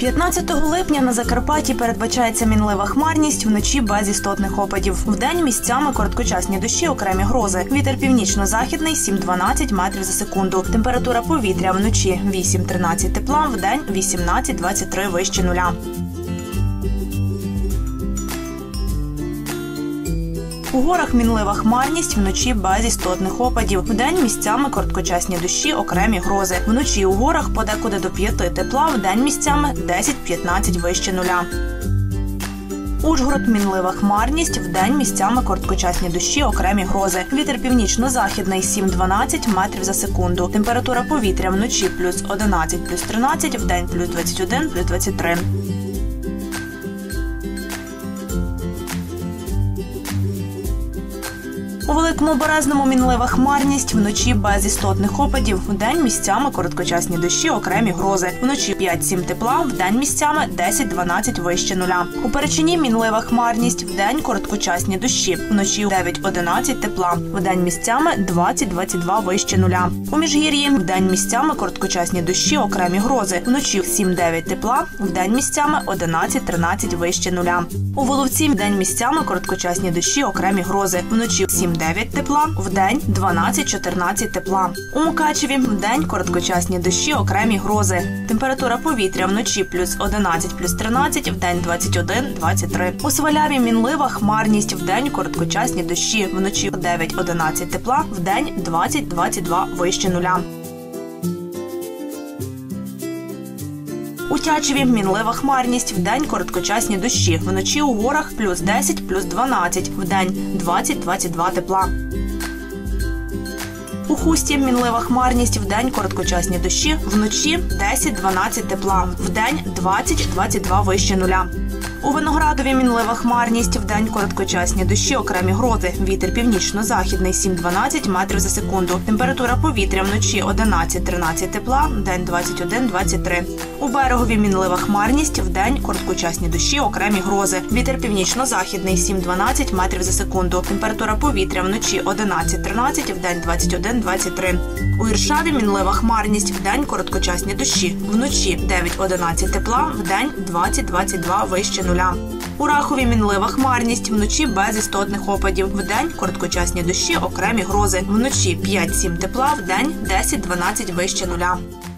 15 липня на Закарпатті передбачається мінлива хмарність, вночі без істотних опадів. Вдень місцями короткочасні дощі, окремі грози. Вітер північно-західний 7-12 метрів за секунду. Температура повітря вночі 8-13 тепла, вдень 18-23 вище нуля. У горах мінлива хмарність, вночі без істотних опадів. Вдень місцями короткочасні дощі, окремі грози. Вночі у горах подекуди до 5 тепла, вдень місцями 10-15 вище нуля. Ужгород – мінлива хмарність, вдень місцями короткочасні дощі, окремі грози. Вітер північно-західний 7-12 метрів за секунду. Температура повітря вночі плюс 11, плюс 13, вдень плюс 21, плюс 23. У Великому Березному мінлива хмарність, вночі без істотних опадів. Вдень місцями короткочасні дощі, окремі грози. Вночі 5-7 тепла, вдень місцями 10-12 вище нуля. У Перечині мінлива хмарність, вдень короткочасні дощі. Вночі 9-11 тепла, вдень місцями 20-22 вище нуля. У Міжгір'ї вдень місцями короткочасні дощі, окремі грози. Вночі 7-9 тепла, вдень місцями 11-13 вище нуля. У Воловці вдень місцями короткочасні дощі, окремі грози. Вночі 7-9 тепла, вдень 12-14 тепла. У Мукачеві вдень короткочасні дощі, окремі грози. Температура повітря вночі плюс 11, плюс 13, вдень 21-23. У Сваляві мінлива хмарність, вдень короткочасні дощі. Вночі 9-11 тепла, вдень 20-22 вище нуля. У Тячеві мінлива хмарність, вдень короткочасні дощі. Вночі у горах плюс 10, плюс 12, вдень 20-22 тепла. У Хусті мінлива хмарність, вдень короткочасні дощі. Вночі 10-12 тепла, вдень 20-22 вище нуля. У Виноградові мінлива хмарність, вдень короткочасні дощі, окремі грози. Вітер північно-західний 7-12 метрів за секунду. Температура повітря вночі 11-13 тепла, вдень 21-23. У Берегові мінлива хмарність, вдень короткочасні дощі, окремі грози. Вітер північно-західний 7-12 метрів за секунду. Температура повітря вночі 11-13, вдень 21-23. У Іршаві мінлива хмарність, вдень короткочасні дощі. Вночі 9-11 тепла, вдень 20-22 вище нуля. У Рахові мінлива хмарність, вночі без істотних опадів. Вдень короткочасні дощі, окремі грози. Вночі 5-7 тепла, вдень 10-12 вище нуля.